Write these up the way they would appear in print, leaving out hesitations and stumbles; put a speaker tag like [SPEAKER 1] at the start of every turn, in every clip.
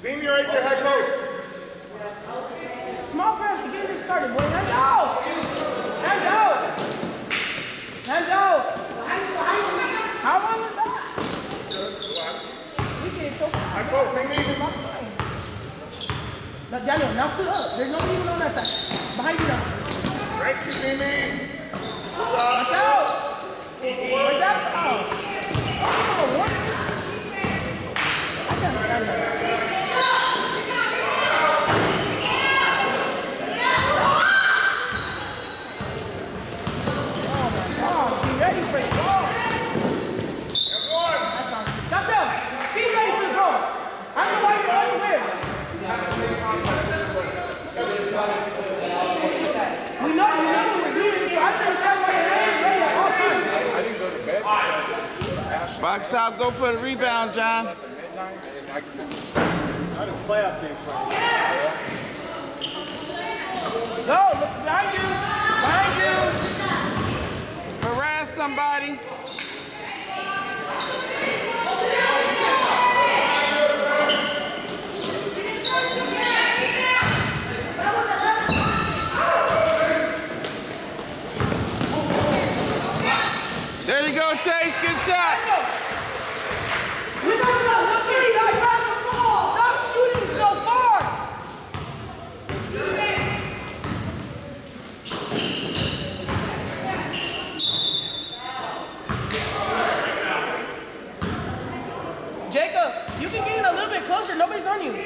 [SPEAKER 1] Beam your right there, head post.
[SPEAKER 2] Small pass to get this started, boy. Hands out. Hands out. Hands out. How long was that? We did so far.
[SPEAKER 1] Head post, beam me.
[SPEAKER 2] Now, Daniel, now stood up. There's nobody even on that side. Behind you now.
[SPEAKER 1] Right to beam me.
[SPEAKER 2] Watch out. Where's that foul? Oh, what? I can't stand that. Ready for the ball. Stop there. Be ready for the ball. I don't know why you're everywhere. We know what we're doing, so I think that's why you're ready at all times.
[SPEAKER 1] I didn't go to bed.
[SPEAKER 3] Box out, go for the rebound, John.
[SPEAKER 1] I didn't play out there for
[SPEAKER 2] Go, look behind you. Behind you.
[SPEAKER 3] Harass somebody. There you go, Chase. Good shot.
[SPEAKER 2] Stop shooting so far. Jacob, you can get in a little bit closer. Nobody's on you.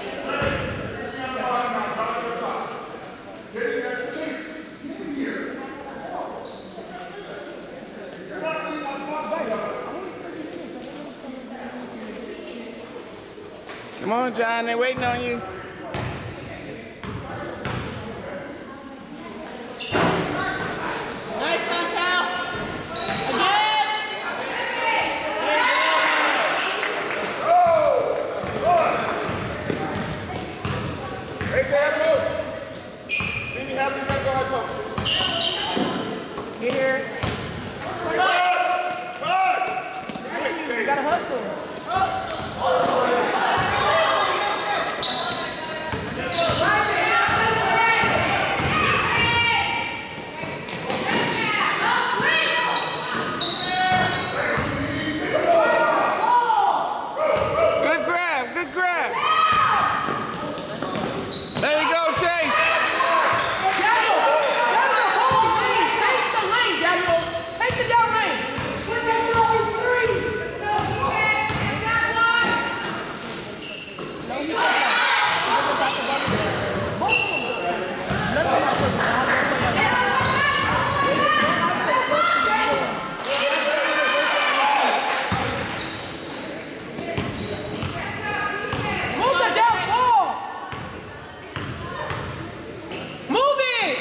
[SPEAKER 3] Come on, John. They're waiting on you.
[SPEAKER 2] Nice count. Again.
[SPEAKER 1] Right there, head post. Beam me, have me back on head post.
[SPEAKER 2] Get here. You gotta hustle.
[SPEAKER 3] Good grab. There you go, Chase.
[SPEAKER 2] Daniel, hold the lane. Take the lane, Daniel. Take the down lane. We're taking all these three. No, he can't. Both of them. None of them are putting down. Move the down ball. Move it.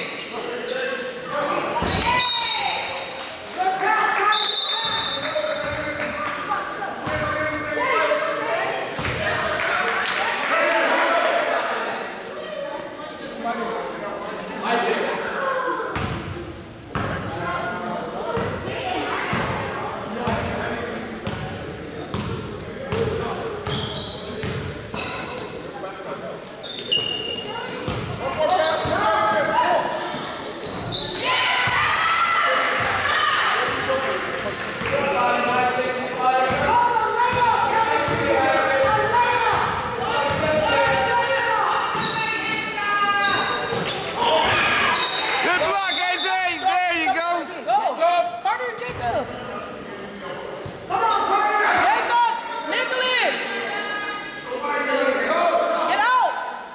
[SPEAKER 3] Good block, AJ. There you go.
[SPEAKER 2] Go. Carter and Jacob. Come on, Carter. Jacob. Nicholas. Get out.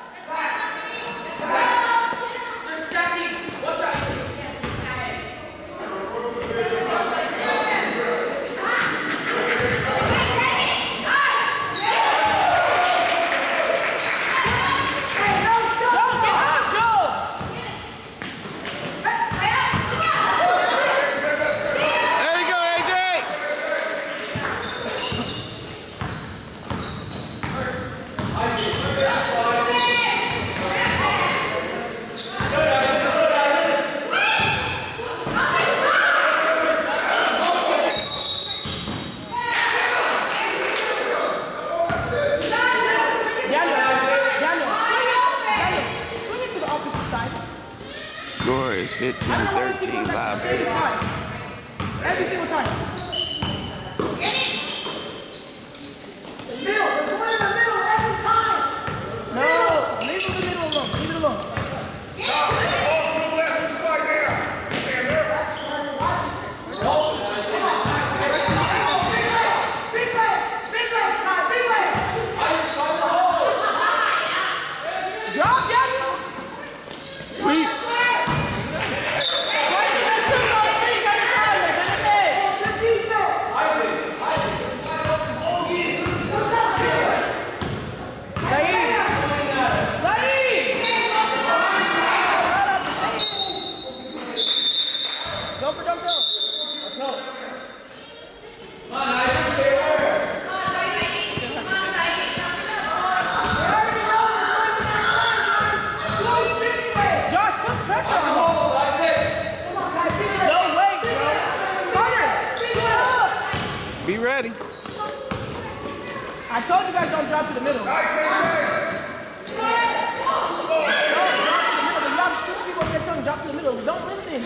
[SPEAKER 3] There you go, AJ.
[SPEAKER 2] Daniel,
[SPEAKER 3] Score is 15-13, Lob City.
[SPEAKER 2] Every single time. Middle, we're going in the middle every time. No, leave it in the middle alone. Leave it alone.
[SPEAKER 3] Be ready.
[SPEAKER 2] I told you guys don't drop to the middle. Nice, drop to the middle. Don't listen.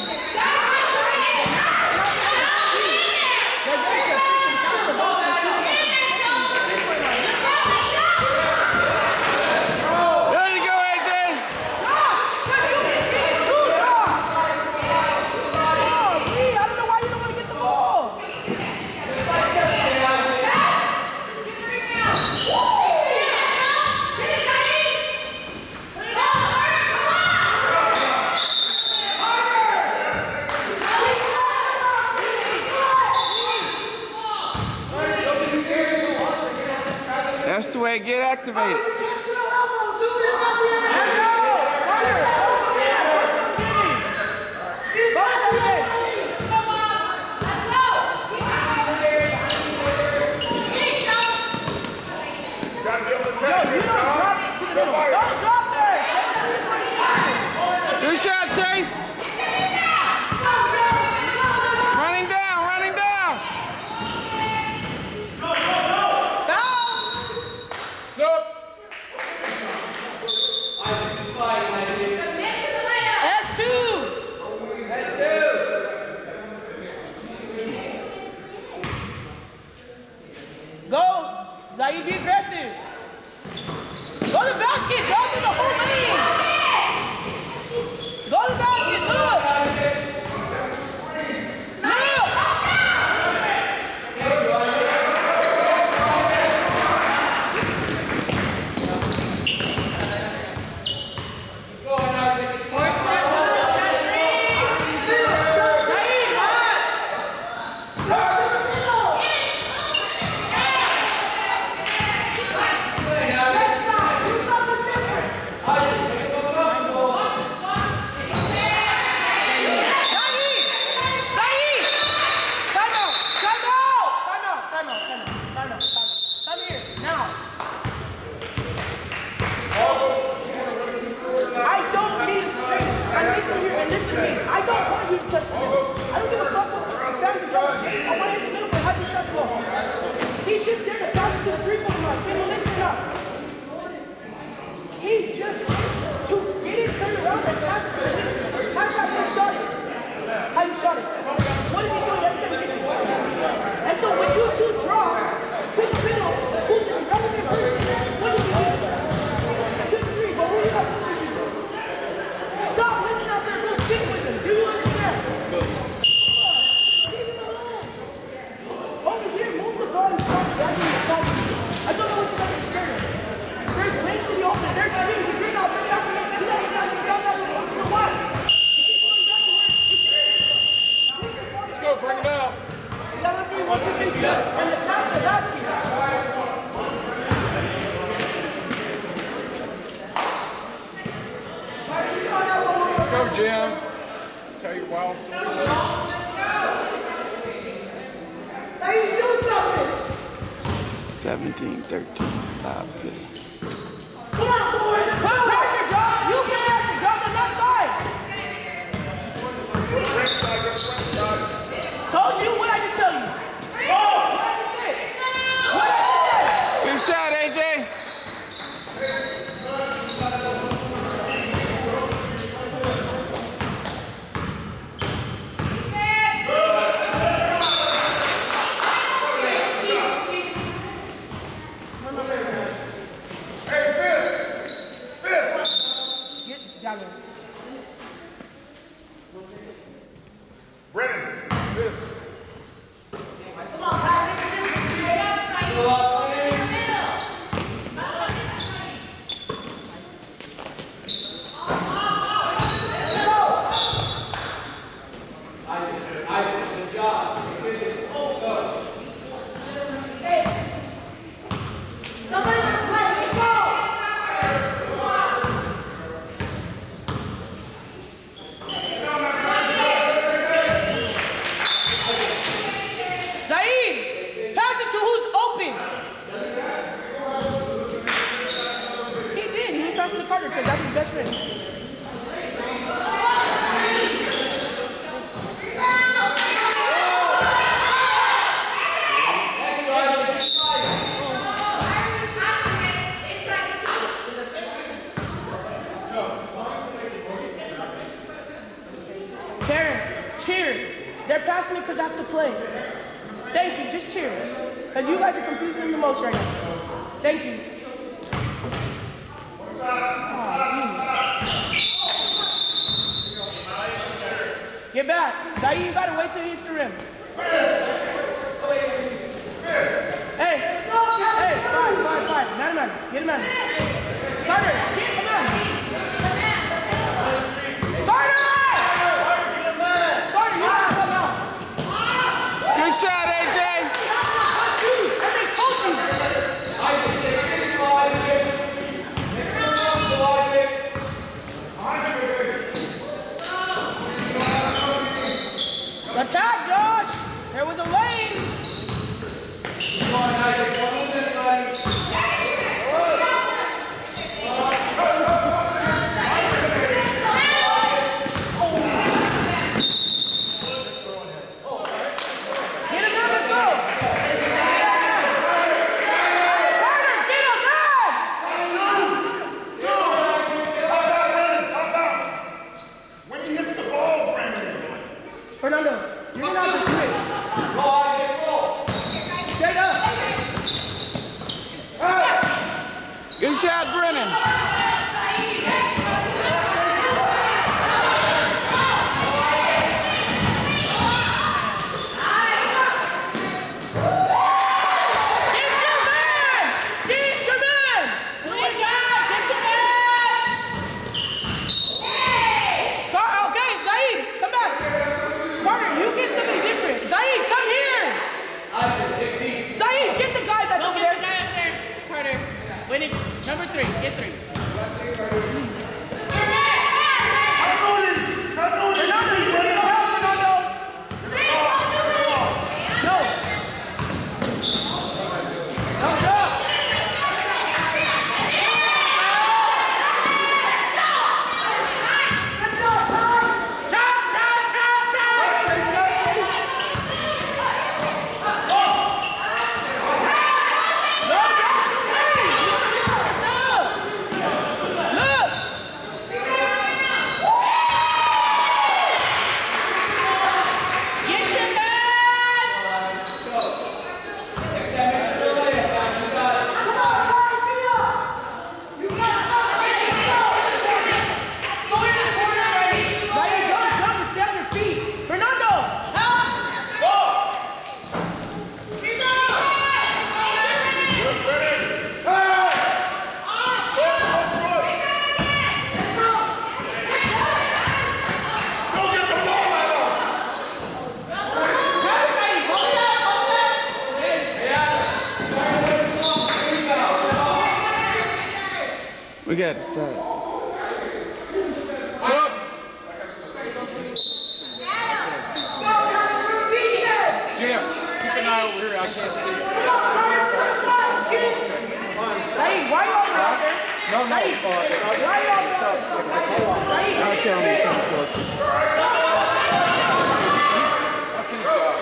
[SPEAKER 3] That's the way to get activated. Good shot, Chase. Running down, running down.
[SPEAKER 2] Go, Zaid, be aggressive. Go to the basket, drop in the whole lane. Go to the basket, look. He's just there to pass it to the three-point line. Can you listen up? He's just to get it turned around and pass it to the three-point line. Has he shot it? Has he shot it? What is he doing every time he gets it? And so when you two drop to the middle, who's the relevant person? What do you do? 2 to 3, but who do you have to see? Stop listening out there. Go sit with him. Do you understand? I don't know what you guys are scared of. There's lanes to the open. There's swings. If you're not bringing out the lane, you know what?
[SPEAKER 1] Let's go, bring it out.
[SPEAKER 2] 11, 3, 1, 2, 3, and attack the basket.
[SPEAKER 1] Let's go, Jim. Tell your wild story.
[SPEAKER 2] Hey, do something.
[SPEAKER 3] 17-13, Lob City.
[SPEAKER 2] Come on, boys. Put pressure, John. You get pressure. John, on that side. Told you. What I just tell you? What I just said? What I just said?
[SPEAKER 3] Good shot, AJ.
[SPEAKER 2] camera.
[SPEAKER 1] Brennan, this.
[SPEAKER 2] Because that's his best friend. Parents, cheer. They're passing it because that's the play. Thank you, just cheer. Because you guys are confusing them the most right now. Thank you. Get back. Dayi, you gotta wait till he hits the rim. Hey, hey, five. Man. Get a man. Carter, get a man. Carter, you gotta come out.
[SPEAKER 3] Good shot, AJ.
[SPEAKER 2] And they coach you. Attack, Josh! There was a lane! Get him out, let's go! Carter, get him back!
[SPEAKER 1] When he hits the ball, Brandon.
[SPEAKER 2] Fernando, you're gonna have to switch. Straight up.
[SPEAKER 3] Good shot, Brennan.
[SPEAKER 2] Number 3, get 3.
[SPEAKER 3] We got to start.
[SPEAKER 1] Jim, keep an eye over here. I can't see.
[SPEAKER 2] Hey, why you over out there?
[SPEAKER 1] No.
[SPEAKER 2] Why you over there?
[SPEAKER 3] I'll tell him to come closer.
[SPEAKER 1] That's his job.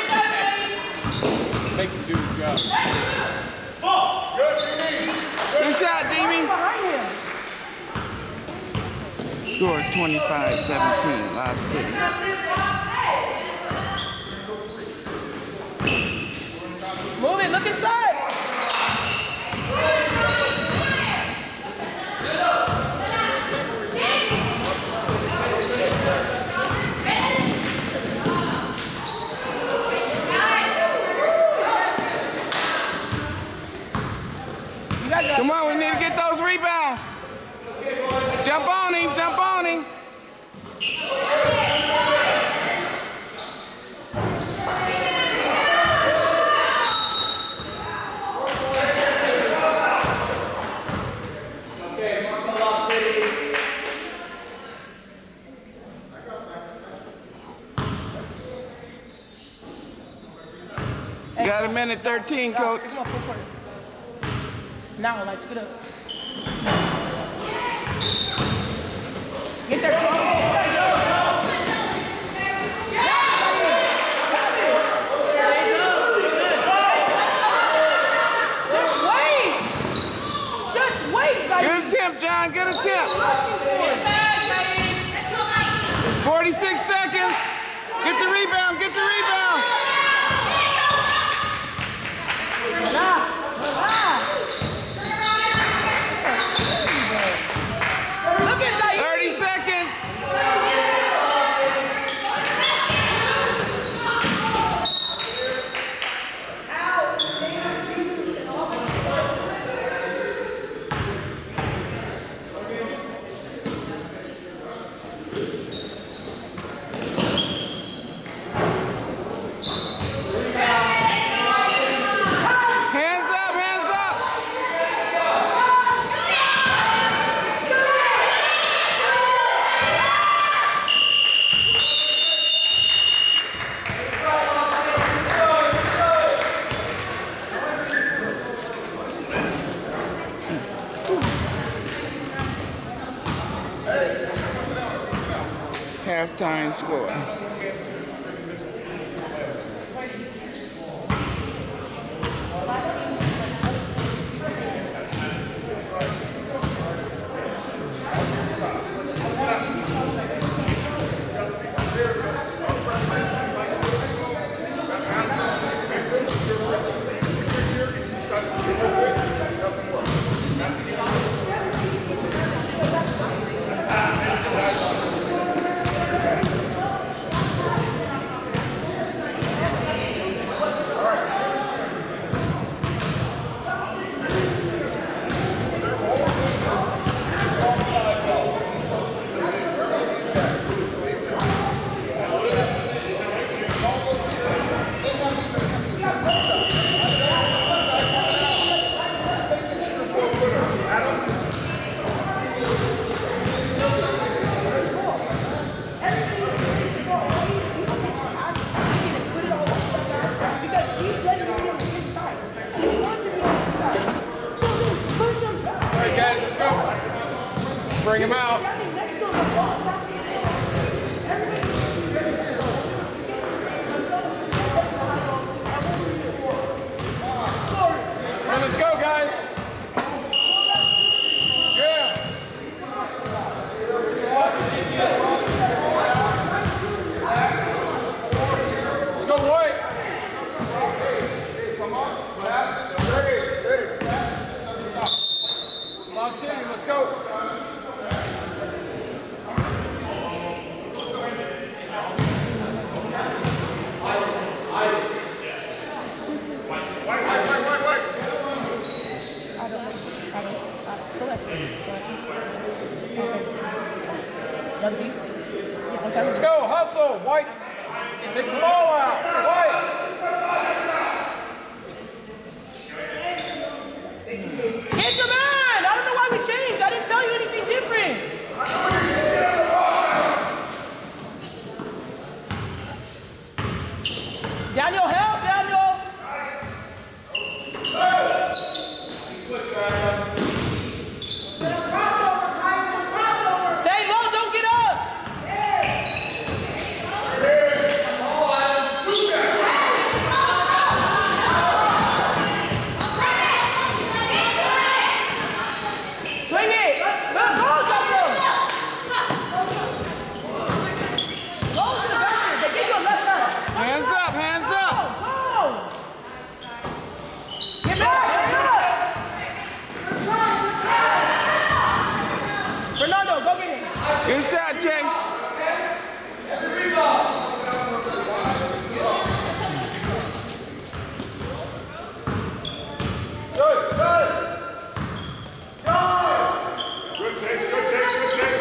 [SPEAKER 1] Make him do his job.
[SPEAKER 3] Good shot, Demi.
[SPEAKER 2] Behind him.
[SPEAKER 3] Score 25-17, Live City.
[SPEAKER 2] Move it, look inside.
[SPEAKER 3] Jump on him, jump on him. You got a minute 13, coach.
[SPEAKER 2] Come on, full court. Now, like, spit up. Get there, Joe. Just wait. Like,
[SPEAKER 3] Get a tip, John. Get a tip. 46 seconds. Get the rebound. Get the rebound.
[SPEAKER 2] Relax.
[SPEAKER 3] 30 seconds. Halftime score.
[SPEAKER 1] Bring him out. Let's go, guys. Yeah. Let's go, White. Lock in, let's go. Let's go, hustle, White. Take the ball out, White.
[SPEAKER 2] Hit your man! I don't know why we changed. I didn't tell you anything different. Daniel, help, Daniel! Stay low, don't get up! Swing it! Go, Daniel! Go to the basket. They give you a left hand.
[SPEAKER 3] Hands up, hands up.
[SPEAKER 2] Go! Get back! Fernando, go get him.
[SPEAKER 3] Good shot, Chase.
[SPEAKER 1] Good, Chase, good, Chase, good, Chase.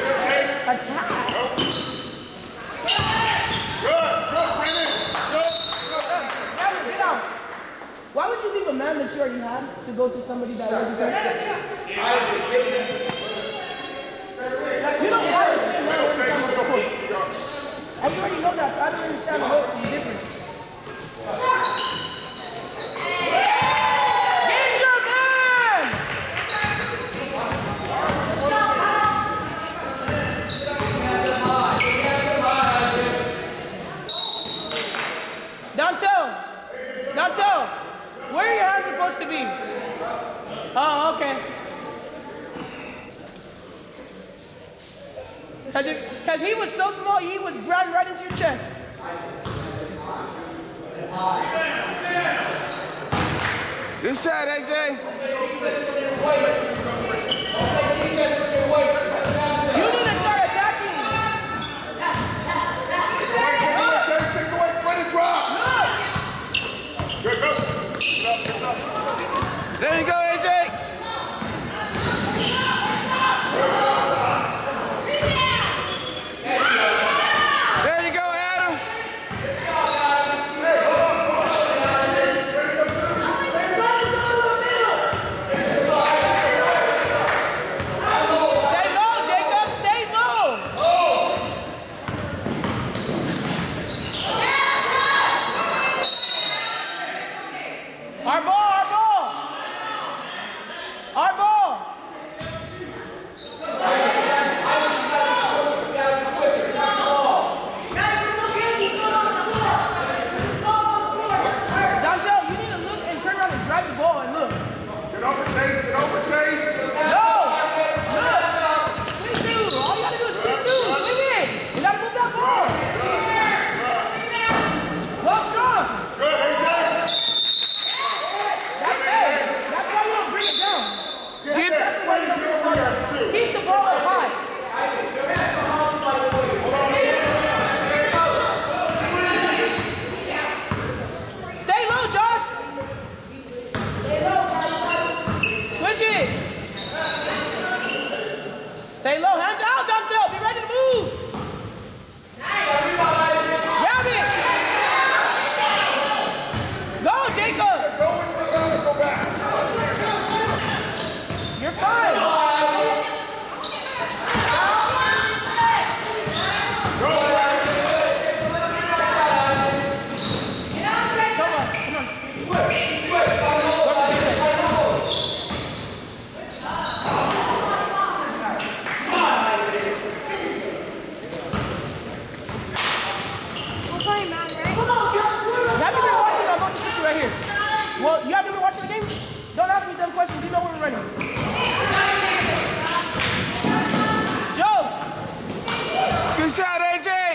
[SPEAKER 2] go to somebody that wasn't there. You don't want to say no every time on the court. Everybody know that, so I don't understand the whole difference. Get your man! Dantel, where are your hands supposed to be? Oh, okay. Because he was so small, he would run right into your chest.
[SPEAKER 3] Good shot, AJ.
[SPEAKER 2] You need to start attacking.
[SPEAKER 1] Take away, ready, drop. Good, go.
[SPEAKER 3] There you go, AJ. There you go, Adam.
[SPEAKER 2] Stay low, Jacob. Stay low. Our ball, our ball. Our ball. Donzel, you need to look and turn around and drive the ball and look.
[SPEAKER 1] Get over, Chase. Get over, Chase.
[SPEAKER 2] No! Look! Swing through! All you gotta do is swing through! Swing it! You gotta move that ball! Well, strong!
[SPEAKER 1] Good, AJ.
[SPEAKER 2] That's it! That's why you don't bring it down!
[SPEAKER 3] Get
[SPEAKER 2] That's why you don't bring it down! Keep the ball up high! Stay low, Josh! Switch it! Stay low, hands out, Donzel! Be ready to move! Grab it! Go, Jacob!
[SPEAKER 1] Go in the ground and go back.
[SPEAKER 2] You're fine! Come on, come on. Have you been watching? I'm about to put you right here. Well, you haven't been watching the game? Don't ask me dumb questions. You know where we're running. Joe!
[SPEAKER 3] Good shot, AJ.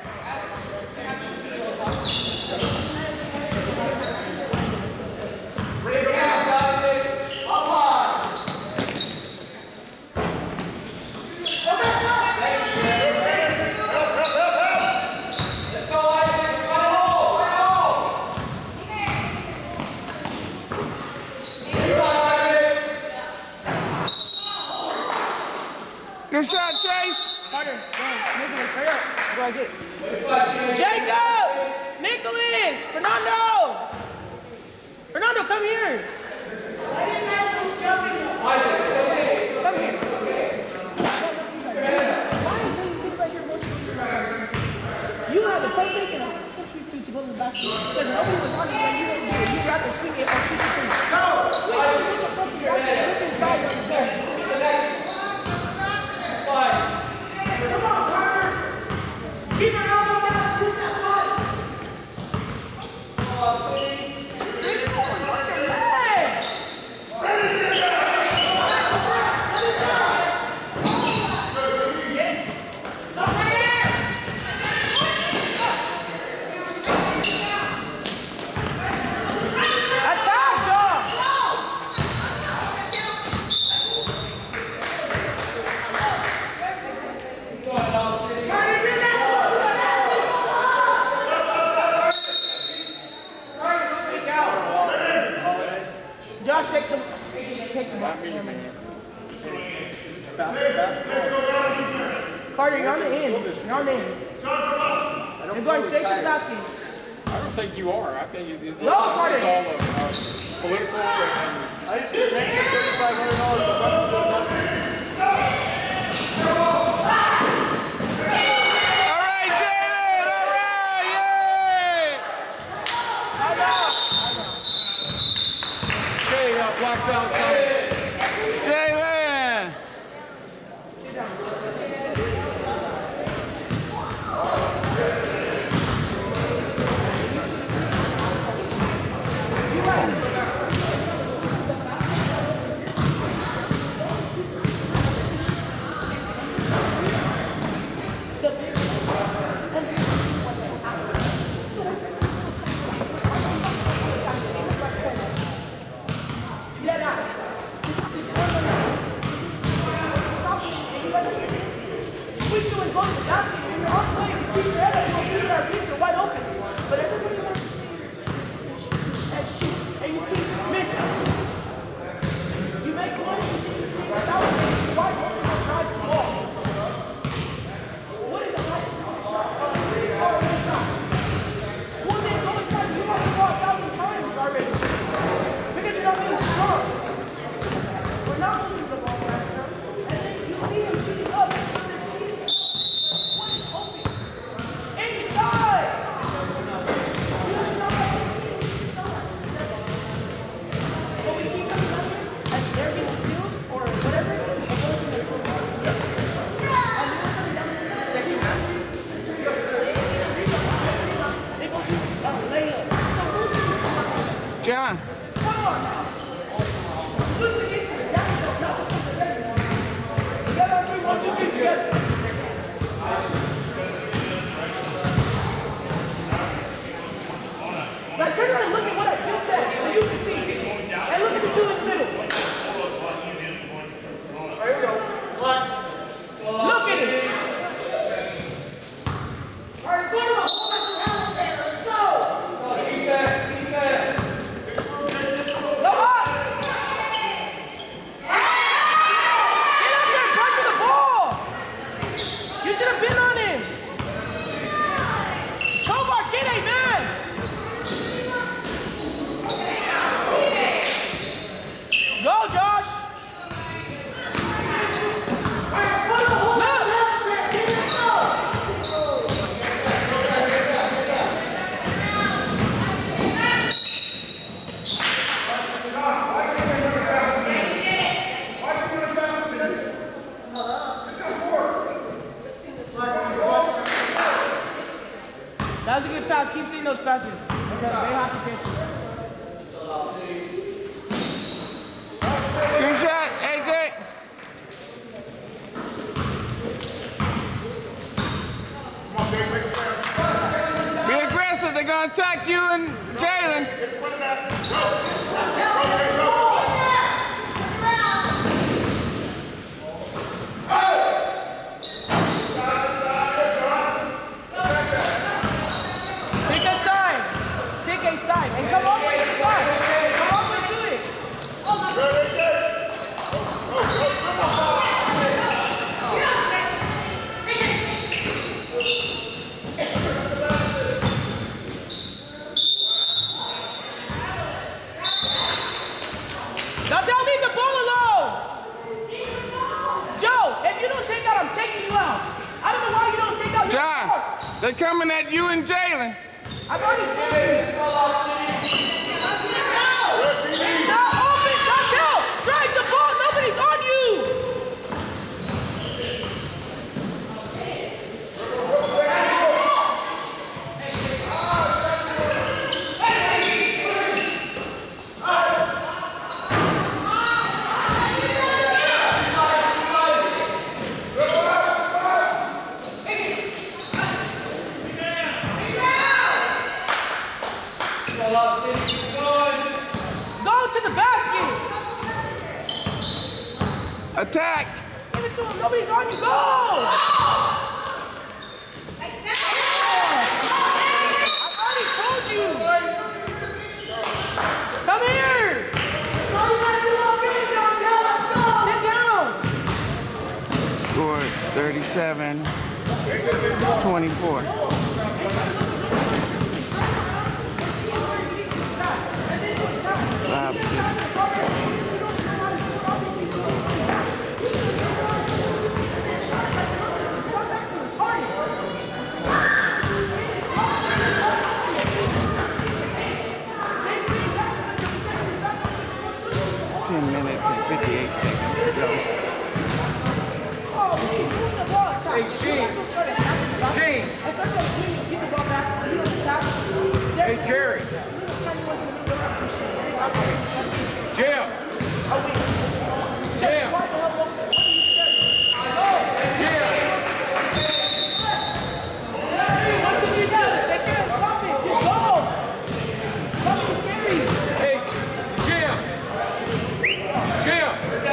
[SPEAKER 3] Good shot, Chase.
[SPEAKER 2] Carter, go. Nicholas, hurry up. What do I get? Jacob! Nicholas! Fernando! Fernando, come here! Come here. You have the perfect and a perfect feet to go to the basket. Because nobody was on it when you went to do it. You'd rather swing it or shoot the free. No! Swing it, look at fucking basket. Look inside of the best. Come on, Carter! Keep your elbow down. Use that butt. Bring it forward. Work your legs. Attack, dog! Josh, take the ball. Carter, you're on the end. You're on the end. You're going straight to the basket.
[SPEAKER 4] I don't think you are. I think it's
[SPEAKER 2] No, Carter.
[SPEAKER 4] all political and
[SPEAKER 1] I used to get an extra $3,500 for running to nothing.
[SPEAKER 3] All right, Jalen. All right, yay!
[SPEAKER 1] Okay, blocks out.
[SPEAKER 3] Jalen. John.
[SPEAKER 2] Like, turn around and look at what I just said so you can see. And look at the two in the middle.
[SPEAKER 1] There we go.
[SPEAKER 2] Look at it.
[SPEAKER 4] All right, go to the hole that you have up there. Let's go.
[SPEAKER 2] Go up. Get up there, crushing the ball. You should have been on him. Tovar, get a man. Go, Josh. That was a good pass. Keep seeing those passes. Okay, they have to catch you.
[SPEAKER 3] Good shot, AJ. Be aggressive. They're going to attack you and Jalen.
[SPEAKER 2] Pick a side. Pick a side. And come all the way to the side. Come all the way to it. Now don't leave the ball alone. Joe, if you don't take out, I'm taking you out. I don't know why you don't take out.
[SPEAKER 3] John, they're coming at you and Jalen.
[SPEAKER 2] I've already told you. It's not open. Dontel, drive the ball. Nobody's on you. Go to the basket.
[SPEAKER 3] Attack.
[SPEAKER 2] Give it to him. Nobody's on you. Go. I already told you. Come here. Sit down.
[SPEAKER 3] Scored 37-24. 5-6. Hey, Sheen. Sheen. Hey, Jerry. Jim. Jim.
[SPEAKER 2] They can't stop it. Just go. Stop being scary.
[SPEAKER 3] Hey, Jim. Jim.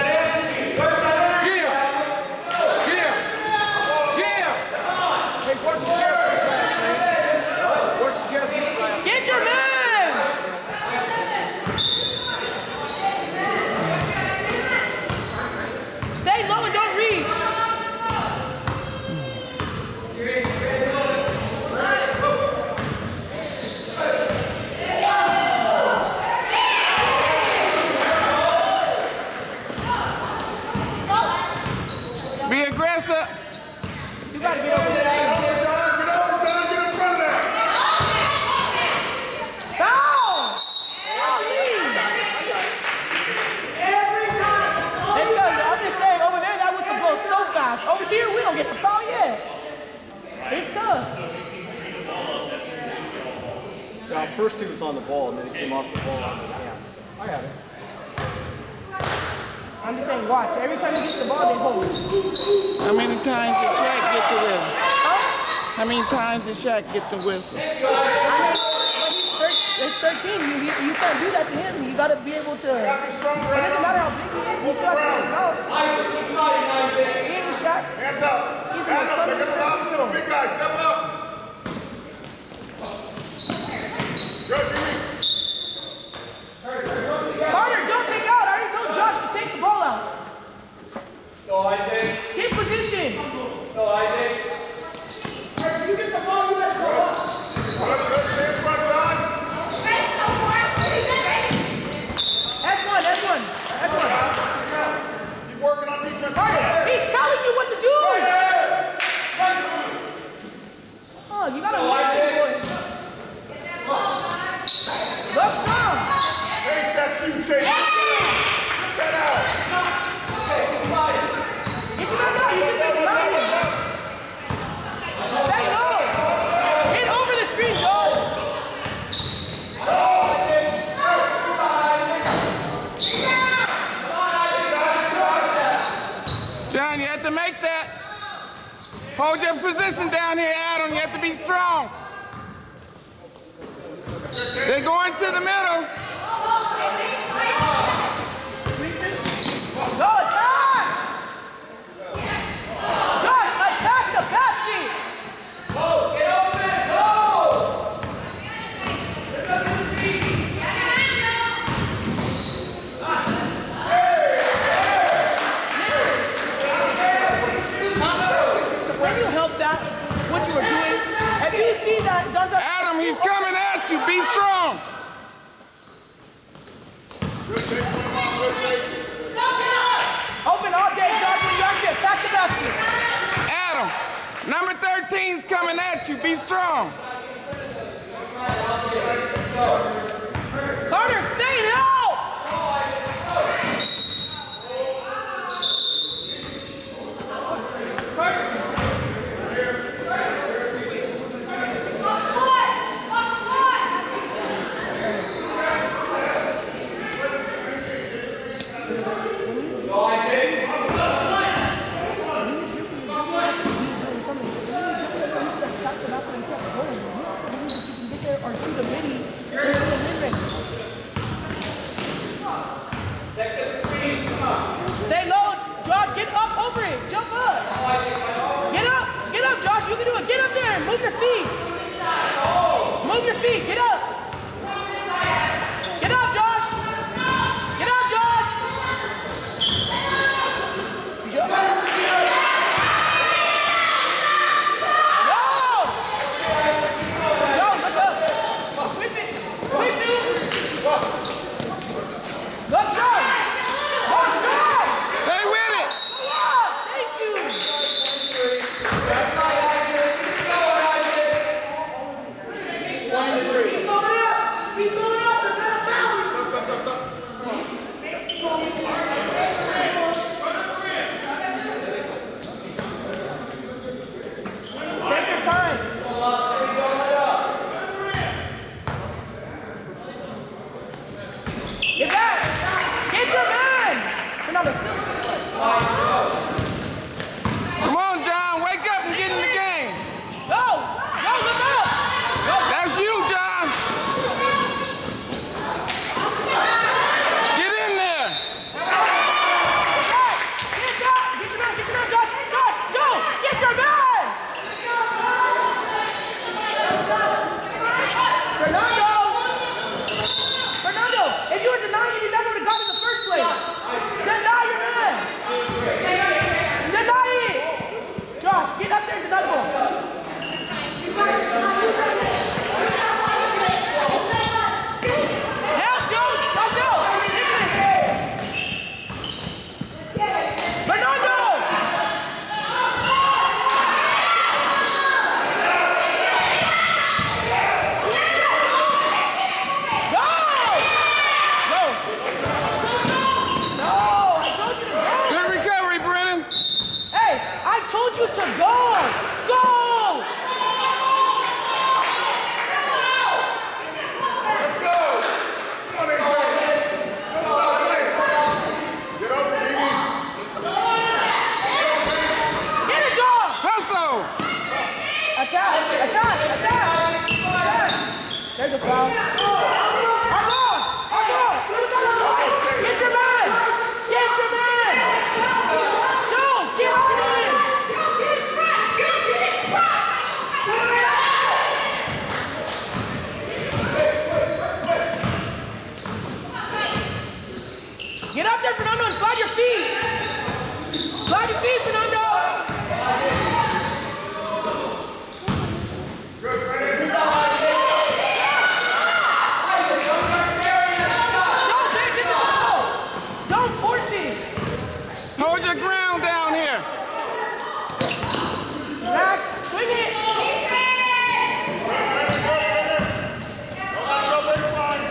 [SPEAKER 3] Jim. Jim. Jim. Hey, what's Jesse's last name? What's Jesse's last name?
[SPEAKER 2] Get your man. Stay low and don't reach.
[SPEAKER 3] Be aggressive.
[SPEAKER 2] You gotta get over there.
[SPEAKER 1] Get in front of that.
[SPEAKER 2] Foul! It's good. I'm just saying, over there, that whistle blows so fast. Over here, we don't get the foul yet. It's tough.
[SPEAKER 5] First he was on the ball, and then he came off the ball. Yeah, I got it.
[SPEAKER 2] I'm just saying, watch. Every time he gets the ball, they hold it.
[SPEAKER 3] How many times did Shaq get the whistle?
[SPEAKER 2] Huh?
[SPEAKER 3] How many times did Shaq get the whistle?
[SPEAKER 2] I mean, when it's 13. You can't do that to him. You gotta be able to. It doesn't matter how big he is. He still has to have his house. He ain't Shaq.
[SPEAKER 1] Hands up.
[SPEAKER 2] He's
[SPEAKER 1] Hands up. They're going to round to the big guy. Step up. Good, Jimmy.
[SPEAKER 2] Carter, don't take out. I already told Josh to take the ball out.
[SPEAKER 5] No, I did.
[SPEAKER 2] Get position.
[SPEAKER 5] No, I did.
[SPEAKER 4] If you get the ball, you better go up.
[SPEAKER 1] Good, good. Stay in front, John.
[SPEAKER 2] That's one.
[SPEAKER 1] Keep working on defense.
[SPEAKER 2] Carter, he's telling you what to do. Oh, you gotta listen, boy. Let's go.
[SPEAKER 1] Chase that shoe, Chase. Get that out.
[SPEAKER 2] Get your man out. You should make it right. Stay low. Hit over the screen, Joe.
[SPEAKER 3] John, you have to make that. Hold your position down here, Adam. You have to be strong. They're going to the middle.
[SPEAKER 2] Go, attack! Josh, attack the basket!
[SPEAKER 5] Go, get open, go!
[SPEAKER 2] When you help that, what you were doing, if you see that Don's
[SPEAKER 3] Adam, he's coming at you. Be strong.
[SPEAKER 1] Good, Chase. Good, Chase.
[SPEAKER 2] open all day, Josh, when you actually attack the basket.
[SPEAKER 3] Adam, number 13's coming at you. Be strong.
[SPEAKER 2] Carter, stay out! Or to the mini, told you to go. Go.
[SPEAKER 1] Let's go. Come on, AJ. Don't stop playing. Get over, baby.
[SPEAKER 2] Get it, John.
[SPEAKER 3] Hustle!
[SPEAKER 2] Attack. Attack. Attack. Attack. There's a foul. Armand. Armand. Get your man. Get your man. Joe, get on in. Get up there, Fernando, and slide your feet. Slide your feet, Fernando. Don't get the ball. Don't force it.
[SPEAKER 3] Hold your ground down here.
[SPEAKER 2] Max, swing it.
[SPEAKER 1] Go baseline.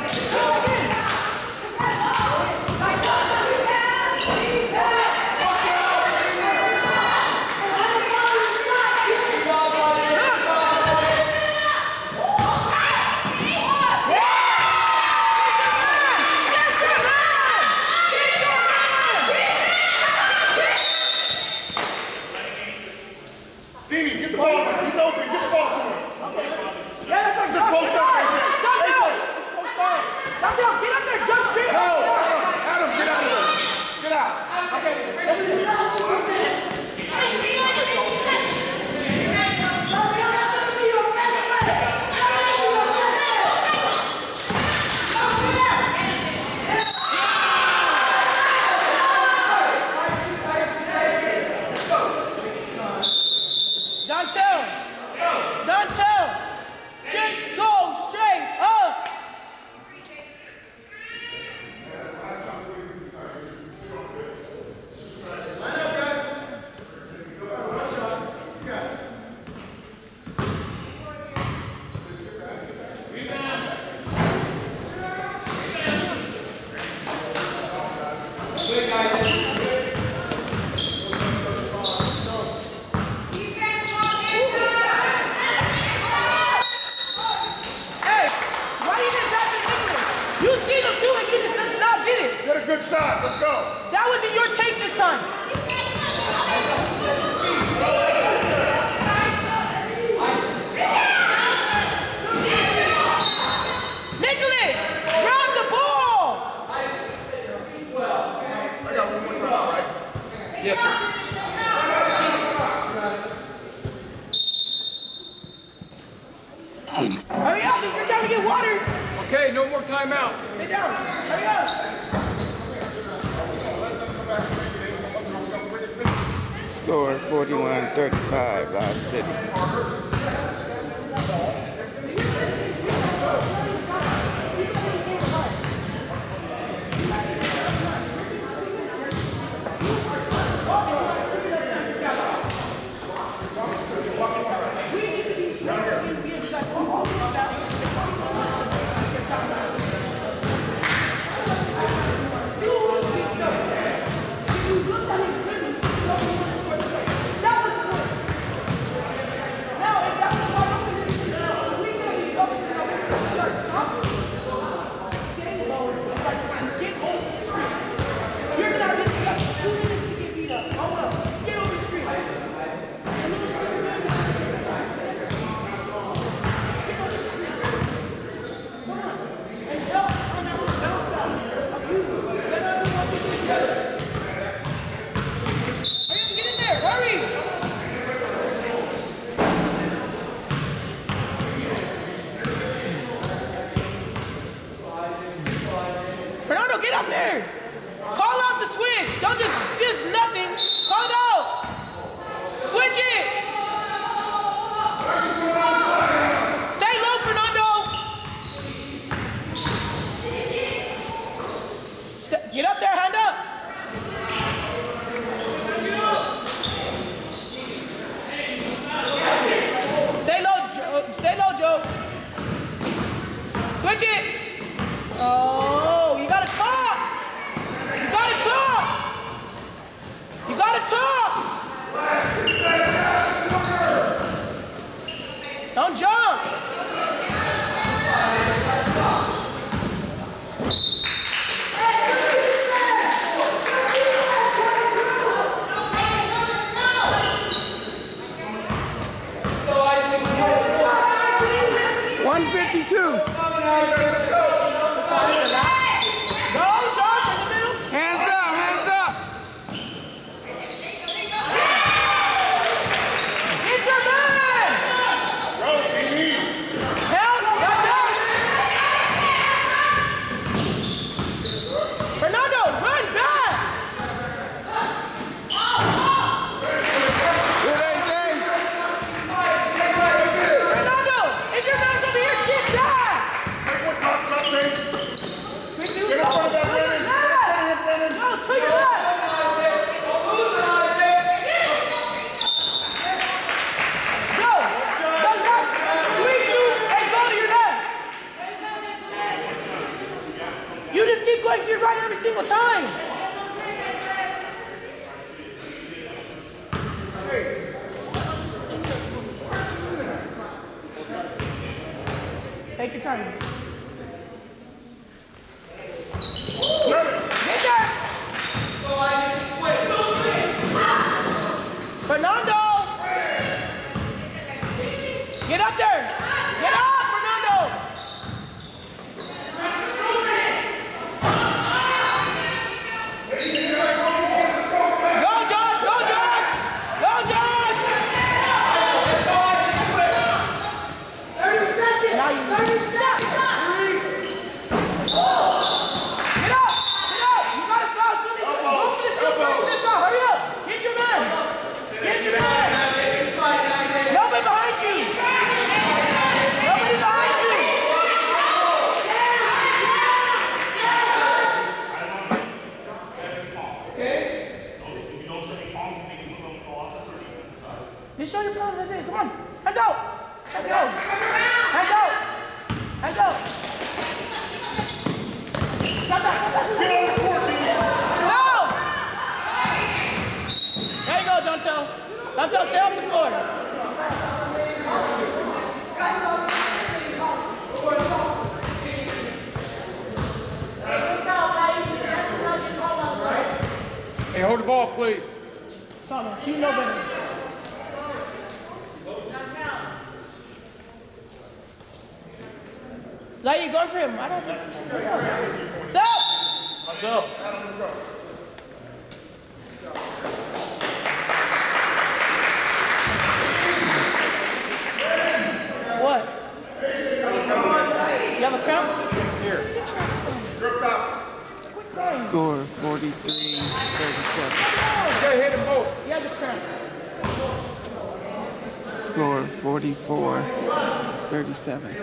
[SPEAKER 1] Dini, get the ball. He's open. Get the ball to him.
[SPEAKER 2] Yeah, that's right.
[SPEAKER 1] Just post up, AJ.
[SPEAKER 2] Down. Down, get up there. Jump straight.
[SPEAKER 1] No, Adam, get out of there. Get out.
[SPEAKER 2] Dantel. Just go straight up. Hey, why you didn't pass it to me? You see them do it, you just not get it.
[SPEAKER 1] Get a good shot. Let's go.
[SPEAKER 2] That wasn't your take this time. Nicholas, grab the ball.
[SPEAKER 1] I got one more time, right?
[SPEAKER 3] Yes, sir.
[SPEAKER 2] Hurry up, it's your time to get water.
[SPEAKER 3] Okay, no more timeouts.
[SPEAKER 2] Sit down, hurry up.
[SPEAKER 6] Score 41-35, Loud City.
[SPEAKER 2] Now, if that's the Josh, in the middle.
[SPEAKER 6] Hands up, hands up.
[SPEAKER 2] Get your man. Help, that's out. Fernando, run back.
[SPEAKER 6] Good, AJ.
[SPEAKER 2] Fernando, if your man's over here, get back.
[SPEAKER 1] Get in front of that Brennan.
[SPEAKER 2] No, to your left. Go, left. 3, 2, and go to your left. You just keep going to your right every single time. Take your time. Get there. Fernando. Get up there. Get up, Fernando. Go, Josh. Go, Josh. Go, Josh.
[SPEAKER 4] 30 seconds.
[SPEAKER 2] Now you
[SPEAKER 4] 30 seconds.
[SPEAKER 2] Get up! Get up! You gotta foul somebody. Go for the steal first and then foul. Hurry up! Get your man! Get your man! Nobody behind you! Nobody behind you! Just show your palm. That's it. Come on. Hands out! Hands out! Hands out! Hands out! Stop that! Stop that! No! There you go, Dontel. Dontel, stay off the floor.
[SPEAKER 3] Hey, hold the ball, please.
[SPEAKER 2] Thomas, you know better. Like you going for him. I don't think. Stop!
[SPEAKER 3] Let's go.
[SPEAKER 2] What? You have a crown?
[SPEAKER 3] Here.
[SPEAKER 2] Quit crying.
[SPEAKER 6] Score 43-37.
[SPEAKER 3] Okay, hit them both.
[SPEAKER 2] He has a crown.
[SPEAKER 6] Score 44-37.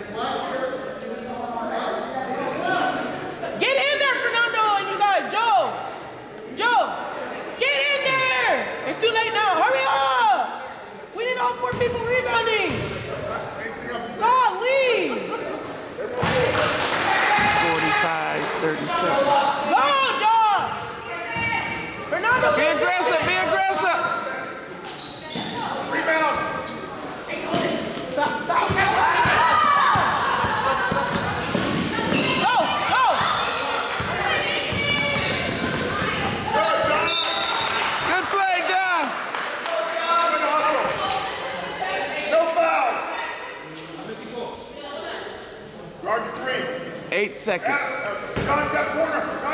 [SPEAKER 2] Get in there, Fernando, and you guys. Joe! Joe! Get in there! It's too late now. Hurry up! We need all 4 people rebounding. Golly!
[SPEAKER 6] 45-37.
[SPEAKER 2] Go, Joe! Fernando,
[SPEAKER 6] Be aggressive, be aggressive.
[SPEAKER 1] Rebound.
[SPEAKER 2] Go, go!
[SPEAKER 6] Good play, John.
[SPEAKER 1] No fouls. Guard the 3.
[SPEAKER 6] 8 seconds.
[SPEAKER 1] Contact corner.